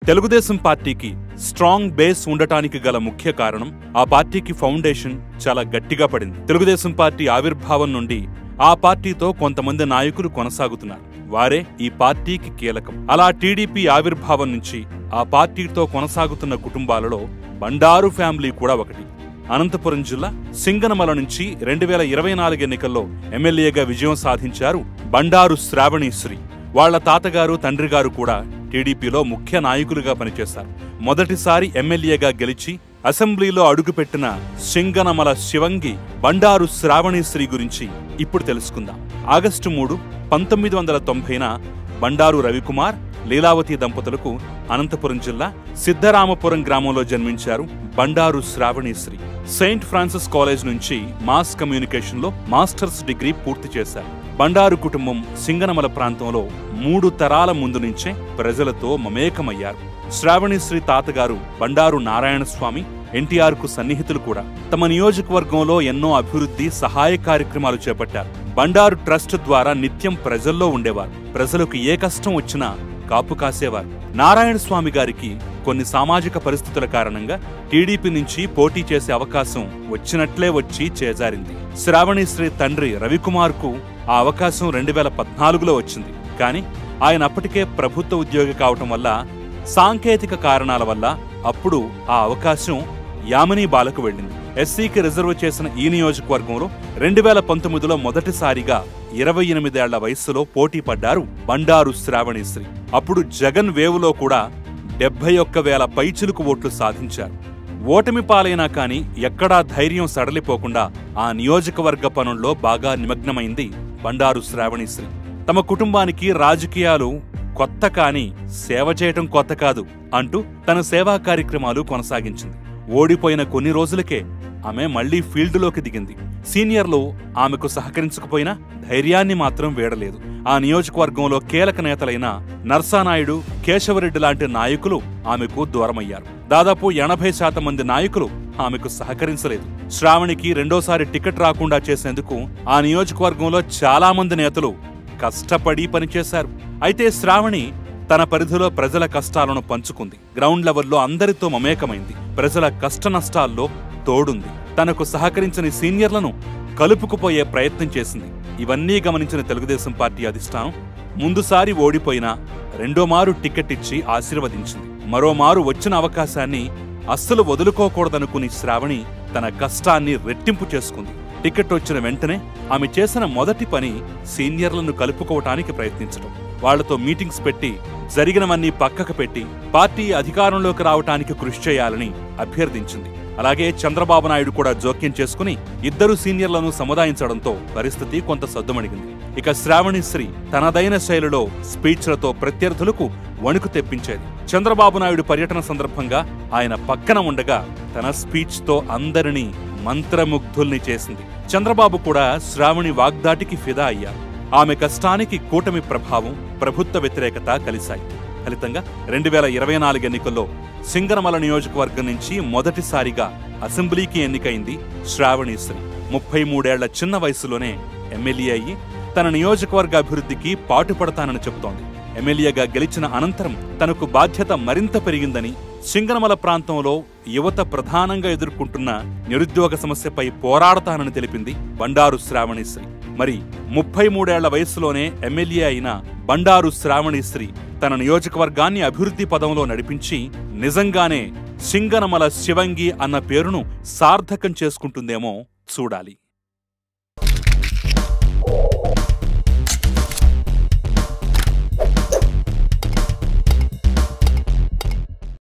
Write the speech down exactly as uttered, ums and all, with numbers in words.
తెలుగుదేశం పార్టీకి strong base ఉండటానికి గల ముఖ్య కారణం ఆ పార్టీకి ఫౌండేషన్ చాలా గట్టిగా పడింది. తెలుగుదేశం పార్టీ ఆవిర్భావం నుండి ఆ పార్టీతో కొంతమంది నాయకులు కొనసాగుతున్నారు. వారే ఈ పార్టీకి కీలకం. అలా టీడీపీ ఆవిర్భావం నుంచి ఆ పార్టీతో కొనసాగుతున్న కుటుంబాలలో బండారు ఫ్యామిలీ కూడా ఒకటి. అనంతపురం జిల్లా సింగనమల నుంచి రెండు వేల ఇరవై నాలుగు ఎన్నికల్లో ఎమ్మెల్యేగా విజయం సాధించారు బండారు శ్రావణీశ్రీ. వాళ్ల తాతగారు తండ్రిగారు కూడా టీడీపీలో ముఖ్య నాయకులుగా పనిచేశారు. మొదటిసారి ఎమ్మెల్యేగా గెలిచి అసెంబ్లీలో అడుగుపెట్టిన సింగనమల శివంగి బండారు శ్రావణీశ్రీ గురించి ఇప్పుడు తెలుసుకుందాం. ఆగస్టు మూడు పంతొమ్మిది వందల తొంభైన బండారు రవికుమార్, లీలావతి దంపతులకు అనంతపురం జిల్లా సిద్ధరామపురం గ్రామంలో జన్మించారు Bandaru Sravanisri. Saint Francis college నుంచి మాస్ కమ్యూనికేషన్లో మాస్టర్స్ డిగ్రీ పూర్తి చేశారు. బండారు కుటుంబం సింగనమల ప్రాంతంలో మూడు తరాల ముందు నుంచే ప్రజలతో మమేకమయ్యారు. శ్రావణీశ్రీ తాతగారు బండారు నారాయణస్వామి, ఎన్టీఆర్ కు సన్నిహితులు కూడా. తమ నియోజకవర్గంలో ఎన్నో అభివృద్ధి సహాయ కార్యక్రమాలు చేపట్టారు. బండారు ట్రస్ట్ ద్వారా నిత్యం ప్రజల్లో ఉండేవారు. ప్రజలకు ఏ కష్టం వచ్చినా కాపు కాసేవారు. నారాయణస్వామి గారికి కొన్ని సామాజిక పరిస్థితుల కారణంగా టీడీపీ నుంచి పోటీ చేసే అవకాశం వచ్చినట్లే వచ్చి చేజారింది. శ్రావణీశ్రీ తండ్రి రవికుమార్ కు ఆ అవకాశం రెండు వేల పద్నాలుగులో వచ్చింది. కానీ ఆయన అప్పటికే ప్రభుత్వ ఉద్యోగి కావటం వల్ల, సాంకేతిక కారణాల వల్ల అప్పుడు ఆ అవకాశం యామినీ బాలకు వెళ్ళింది. ఎస్సీకి రిజర్వ్ చేసిన ఈ నియోజకవర్గంలో రెండు వేల పంతొమ్మిదిలో మొదటిసారిగా ఇరవై ఎనిమిదేళ్ల వయస్సులో పోటీ పడ్డారు బండారు శ్రావణీశ్రీ. అప్పుడు జగన్ వేవులో కూడా డెబ్బై ఒక్క వేల పైచిలుకు ఓట్లు సాధించారు. ఓటమి పాలైనా కానీ ఎక్కడా ధైర్యం సడలిపోకుండా ఆ నియోజకవర్గ పనుల్లో బాగా నిమగ్నమైంది బండారు శ్రావణీశ్రీ. తమ కుటుంబానికి రాజకీయాలు కొత్త కాని సేవ చేయటం కొత్త కాదు అంటూ తన సేవా కార్యక్రమాలు కొనసాగించింది. ఓడిపోయిన కొన్ని రోజులకే ఆమె మళ్లీ ఫీల్డులోకి దిగింది. సీనియర్లు ఆమెకు సహకరించకపోయినా ధైర్యాన్ని మాత్రం వీడలేదు. ఆ నియోజకవర్గంలో కీలక నేతలైన నర్సానాయుడు, కేశవరెడ్డి లాంటి నాయకులు ఆమెకు దూరమయ్యారు. దాదాపు ఎనభై శాతం మంది నాయకులు ఆమెకు సహకరించలేదు. శ్రావణికి రెండోసారి టికెట్ రాకుండా చేసేందుకు ఆ నియోజకవర్గంలో చాలా మంది నేతలు కష్టపడి పనిచేశారు. అయితే శ్రావణి తన పరిధిలో ప్రజల కష్టాలను పంచుకుంది. గ్రౌండ్ లెవెల్లో అందరితో మమేకమైంది. ప్రజల కష్ట నష్టాల్లో తోడుంది. తనకు సహకరించిన సీనియర్లను కలుపుకుపోయే ప్రయత్నం చేసింది. ఇవన్నీ గమనించిన తెలుగుదేశం పార్టీ అధిష్టానం ముందుసారి ఓడిపోయినా రెండోమారు టికెట్ ఇచ్చి ఆశీర్వదించింది. మరోమారు వచ్చిన అవకాశాన్ని అస్సలు వదులుకోకూడదనుకుని శ్రావణి తన కష్టాన్ని రెట్టింపు చేసుకుంది. టికెట్ వచ్చిన వెంటనే ఆమె చేసిన మొదటి పని సీనియర్లను కలుపుకోవటానికి ప్రయత్నించడం. వాళ్లతో మీటింగ్స్ పెట్టి జరిగినవన్నీ పక్కకు పెట్టి పార్టీ అధికారంలోకి రావటానికి కృషి చేయాలని అభ్యర్థించింది. అలాగే చంద్రబాబు నాయుడు కూడా జోక్యం చేసుకుని ఇద్దరు సీనియర్లను సముదాయించడంతో పరిస్థితి కొంత సద్దుమణిగింది. ఇక శ్రావణీశ్రీ తనదైన శైలిలో స్పీచ్లతో ప్రత్యర్థులకు వణుకు తెప్పించేది. చంద్రబాబు నాయుడు పర్యటన సందర్భంగా ఆయన పక్కన ఉండగా తన స్పీచ్తో అందరినీ మంత్రముగ్ధుల్ని చేసింది. చంద్రబాబు కూడా శ్రావణి వాగ్దాటికి ఫిదా అయ్యారు. ఆమె కష్టానికి కూటమి ప్రభావం, ప్రభుత్వ వ్యతిరేకత కలిశాయి. ఫలితంగా రెండు వేల ఇరవై నాలుగు ఎన్నికల్లో సింగనమల నియోజకవర్గం నుంచి మొదటిసారిగా అసెంబ్లీకి ఎన్నికైంది శ్రావణీశ్రీ. ముప్పై మూడేళ్ల చిన్న వయసులోనే ఎమ్మెల్యే అయ్యి తన నియోజకవర్గ అభివృద్ధికి పాటుపడతానని చెబుతోంది. ఎమ్మెల్యేగా గెలిచిన అనంతరం తనకు బాధ్యత మరింత పెరిగిందని, సింగనమల ప్రాంతంలో యువత ప్రధానంగా ఎదుర్కొంటున్న నిరుద్యోగ సమస్యపై పోరాడతానని తెలిపింది బండారు శ్రావణీశ్రీ. మరి ముప్పై మూడేళ్ల వయస్సులోనే ఎమ్మెల్యే అయిన బండారు శ్రావణీశ్రీ తన నియోజకవర్గాన్ని అభివృద్ధి పదంలో నడిపించి నిజంగానే సింగనమల శివంగి అన్న పేరును సార్థకం చేసుకుంటుందేమో చూడాలి.